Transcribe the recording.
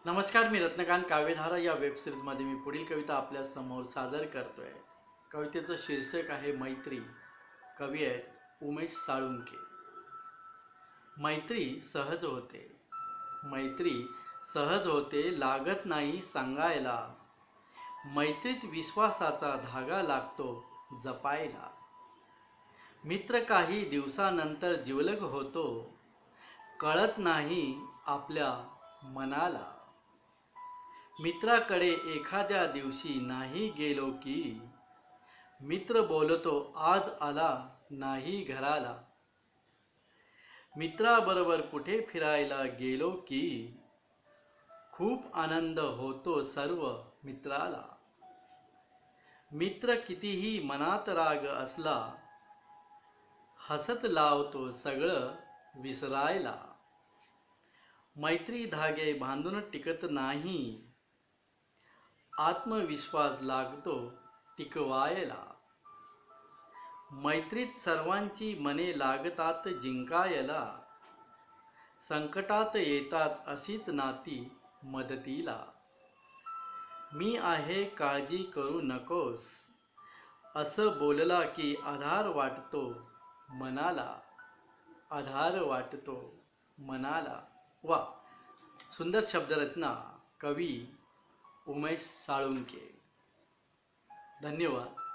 नमस्कार, मी रत्नकांत. काव्यधारा या वेबसिरीजमध्ये मी पुढील कविता आपल्या समोर सादर करतोय. कवितेचं शीर्षक आहे मैत्री. कवी आहेत उमेश साळुंखे. मैत्री सहज होते, मैत्री सहज होते, लागत नाही सांगायला. मैत्रीत विश्वासाचा धागा लागतो जपायला. मित्र काही दिवसानंतर जिवलग होतो, कळत नाही आपल्या मनाला. मित्राकडे एखाद्या दिवशी नाही गेलो की, मित्र बोलतो आज आला नाही घराला. मित्राबरोबर कुठे फिरायला गेलो की, खूप आनंद होतो सर्व मित्राला. मित्र कितीही मनात राग असला, हसत लावतो सगळं विसरायला. मैत्री धागे बांधून टिकत नाही, आत्मविश्वास लागतो टिकवायला. मैत्रीत सर्वांची मने लागतात जिंकायला, संकटात येतात अशीच नाती मदतीला. मी आहे काळजी करू नकोस, असं बोलला की आधार वाटतो मनाला, आधार वाटतो मनाला. वा, सुंदर शब्दरचना कवी उमेश साळुंखे. धन्यवाद.